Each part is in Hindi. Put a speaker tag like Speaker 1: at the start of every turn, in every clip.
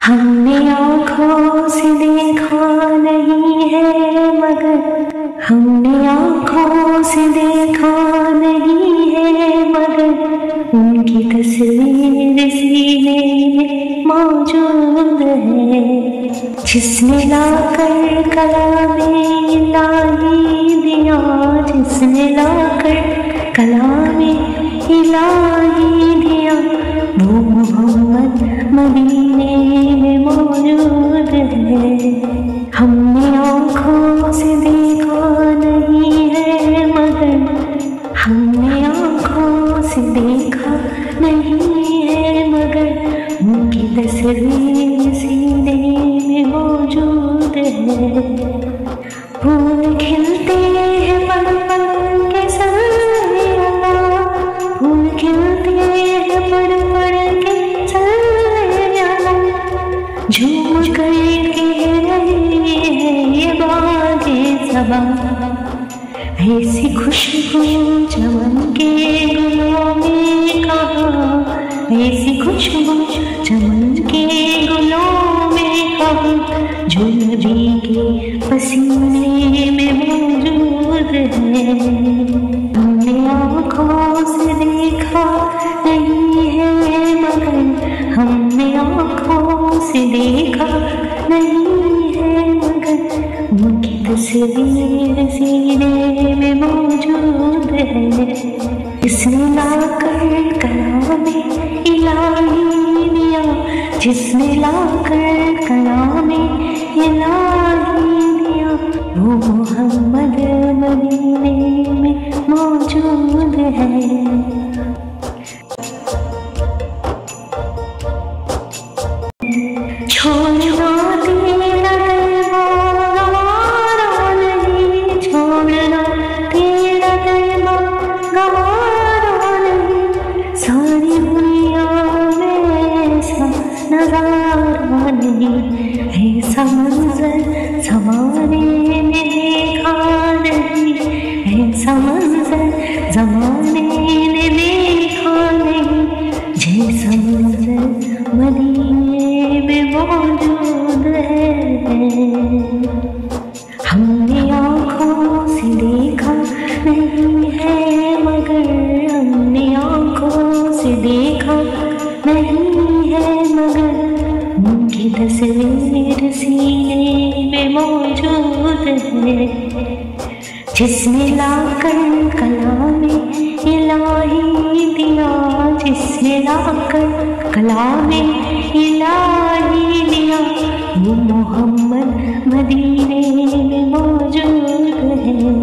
Speaker 1: हमने आँखों से देखा नहीं है मगर, हमने आँखों से देखा नहीं है मगर, उनकी तस्वीर सीने में मौजूद है। जिसने लाकर कलामे इलाही दिया, जिसने लाकर कलामे इलाही दिया, वो मोहम्मद मदीने में मौजूद है। हमने आँखों से देखा नहीं है मगर, हमने आँखों से देखा नहीं है मगर, उनकी तस्वीर सीने में मौजूद है। फूल खिलते हैं पल पल के साए अल्लाह, फूल खिलते हैं पल पल के साए अल्लाह, झूम कर कह रही है ये बातें सबा। ऐसी खुशबू चमन के गुलों में कहाँ, ऐसी खुशबू चमन के गुलों में कहाँ, जो नबी के पसीने में मौजूद है। हमने आँखों से देखा नहीं है मगर, हमने आँखों से देखा नहीं है मगर, उनकी तस्वीर सीने में मौजूद है। जिसने लाकर कलामे इलाही दिया, जिसने लाकर कलामे इलाही दिया, वो मोहम्मद मदीने में मौजूद है। छोड़ना तेरा दरबार गवारा नहीं, छोड़ना तेरा दरबार गवारा नहीं, सारी दुनिया में ऐसा नजारा नहीं, ऐसा मंजर ज़माने में देखा नहीं, ऐसा मंजर ज़माने ने देखा नहीं, जैसा मंजर मदीने में मौजूद है। हमने आँखों से देखा नहीं है मगर, हमने आँखों से देखा नहीं है मगर, उनकी तस्वीर सीने में मौजूद है। जिसने लाकर कलामे इलाही दिया, जिसने लाकर कलामे इलाही दिया, वो मोहम्मद मदीने में मौजूद है।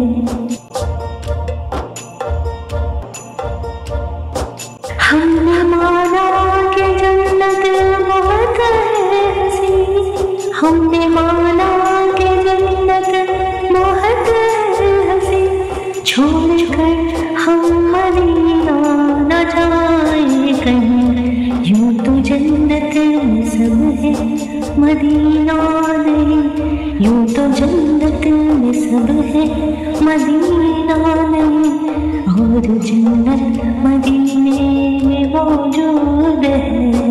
Speaker 1: हमने माना कि जन्नत बहुत है हसी, हमने माना कि जन्नत बहुत है हसी, छोड़कर हम मदीना न जाए कहीं, यूं तो जन्नत में सब है मदीना नहीं, यूं तो जन्नत में सब है मदीना नहीं, और जन्नत मदीने में मौजूद है।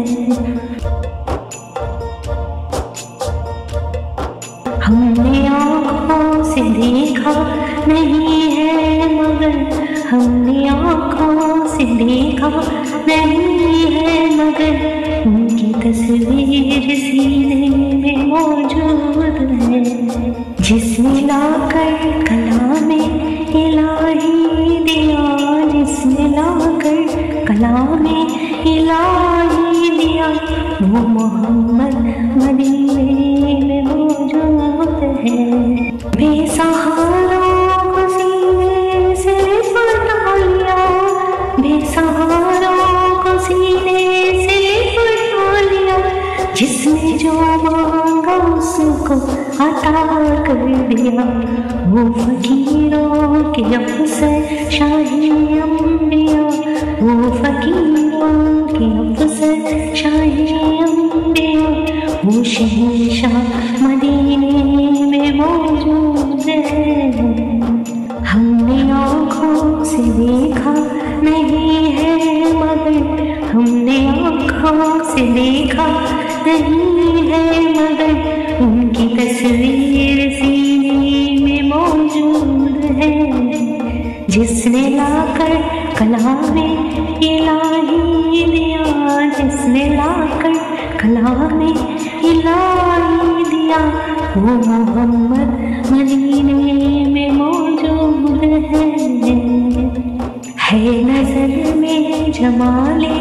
Speaker 1: हमने आँखों से देखा नहीं है मगर, हमने आँखों से देखा नहीं है मगर, उनकी तस्वीर सीने में मौजूद है। जिसने लाकर कलामे इलाही दिया, जिसने लाकर कलामे इलाही दिया, वो मोहम्मद मदीने में मौजूद है। बेसहारों को सीने से लिपटा लिया, बेसहारों को सीने से लिपटा लिया, जिसने जो मांगा उसको अता कर दिया, वो फकीरों के अफसर शाही अंबिया, वो फकीरों के अफसर शाही अंबिया, वो शहंशाह मदीने में मौजूद है। हमने आँखों से देखा नहीं है मगर, हमने आँखों से देखा नहीं मगन, उनकी तस्वीर सीने में मौजूद है। जिसने लाकर कलामे इलाही दिया, जिसने लाकर कलामे इलाही दिया, वो मोहम्मद मदीने में मौजूद है। नजर में जमाले